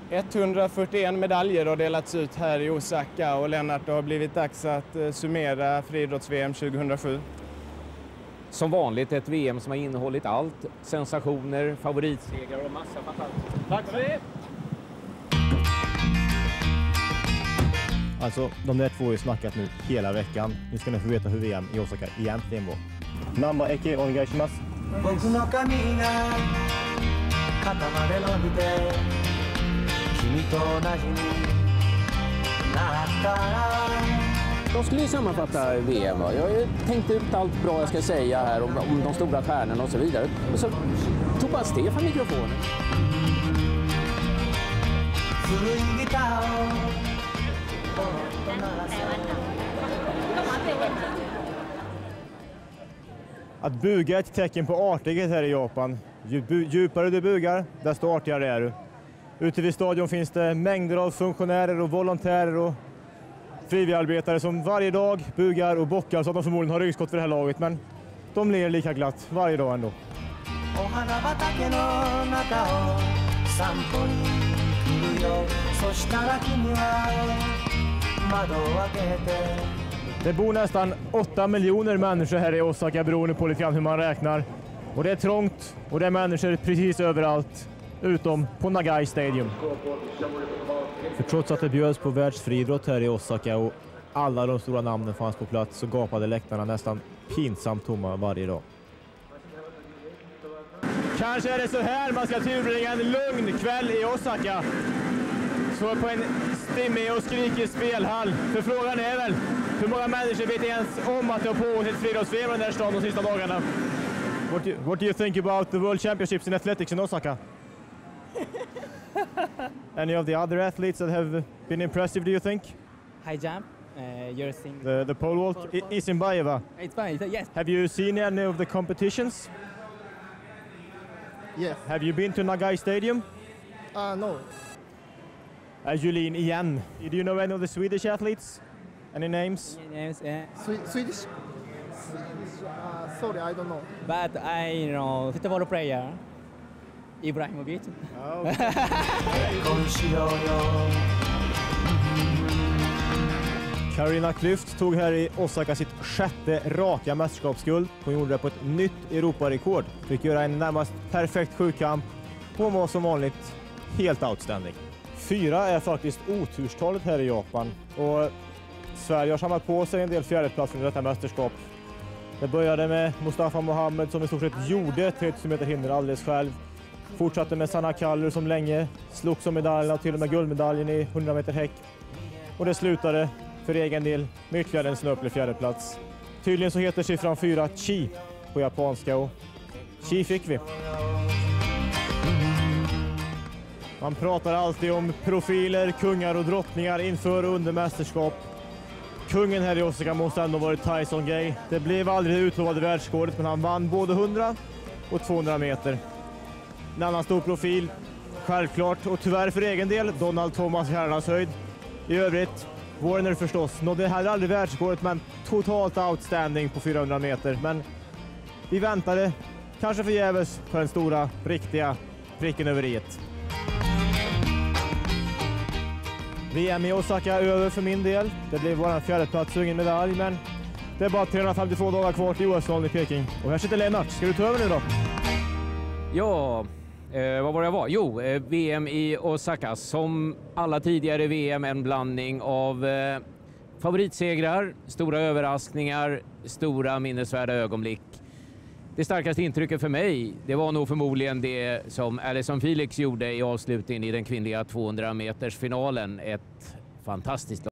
141 medaljer har delats ut här i Osaka och Lennart, det har blivit dags att summera friidrotts-VM 2007. Som vanligt ett VM som har innehållit allt. Sensationer, favoritsegrar och massa fantastiskt. Tack för det! Alltså, de där två har ju snackat nu hela veckan. Nu ska ni få veta hur VM i Osaka egentligen var. Namba eke onegaishimasu. Jag skulle ju sammanfatta VM. Jag har tänkt ut allt bra jag ska säga här om de stora stjärnorna och så vidare. Och så tog bara Stefan mikrofonen. Att buga är ett tecken på artighet här i Japan. Ju djupare du bugar, desto artigare är du. Ute vid stadion finns det mängder av funktionärer och volontärer och frivilligarbetare som varje dag bugar och bockar så att de förmodligen har ryggskott för det här laget. Men de ler lika glatt varje dag ändå. Det bor nästan 8 miljoner människor här i Osaka beroende på lite grann hur man räknar. Och det är trångt och det är människor precis överallt utom på Nagai Stadium. För trots att det bjöds på världsfriidrott här i Osaka och alla de stora namnen fanns på plats så gapade läktarna nästan pinsamt tomma varje dag. Kanske är det så här man ska tillbringa en lugn kväll i Osaka. Så på en stimmig och skrikig spelhall. För frågan är väl, hur många människor vet ens om att det har pågått ett friidrotts-VM i den här staden de sista dagarna? What do you think about the World Championships in athletics in Osaka? Any of the other athletes that have been impressive, do you think? High jump, you're seeing The pole vault, Isinbayeva. it's fine. Yes. Have you seen any of the competitions? Yes. Have you been to Nagai Stadium? No. Julin igen. Do you know any of the Swedish athletes? Any names? Yes, Swedish? Sorry, I don't know. but I know football player Ibrahimovic. Oh. Carolina Klüft tog här i Osaka sitt 6:e raka mästerskapsguld. Hon gjorde det på ett nytt Europarekord. Fick göra en närmast perfekt sjukamp. Hon var som vanligt helt outstanding. 4 är faktiskt oturstalet här i Japan. Och Sverige har samlat på sig en del fjärdeplatser under detta mästerskap. Det började med Mustafa Mohamed som i stort sett gjorde 3000 meter hinder alldeles själv. Fortsatte med Sanna Kallur som länge slogs om medaljerna och till och med guldmedaljen i 100 meter häck. Och det slutade för egen del med ytterligare en snöplig fjärdeplats. Tydligen så heter siffran 4 Chi på japanska och Chi fick vi. Man pratar alltid om profiler, kungar och drottningar inför och under mästerskap. Kungen här i Osaka måste ändå varit Tyson Gay. Det blev aldrig det utlovade världsrekordet men han vann både 100 och 200 meter. En annan stor profil, självklart, och tyvärr för egen del, Donald Thomas i herrarnas höjd. I övrigt, Warner förstås, nådde heller aldrig världsrekordet men totalt outstanding på 400 meter. Men vi väntade, kanske förgäves, på den stora, riktiga pricken över i-et. VM i Osaka är över för min del. Det blev vår fjärdeplats och ingen medalj, men det är bara 352 dagar kvar till OS-finalen i Peking. Och här sitter Lennart. Ska du ta över nu då? Ja, vad var det jag var? Jo, VM i Osaka. Som alla tidigare VM, en blandning av favoritsegrar, stora överraskningar, stora minnesvärda ögonblick. Det starkaste intrycket för mig, det var nog förmodligen det som Allyson Felix gjorde i avslutningen i den kvinnliga 200 meters finalen. Ett fantastiskt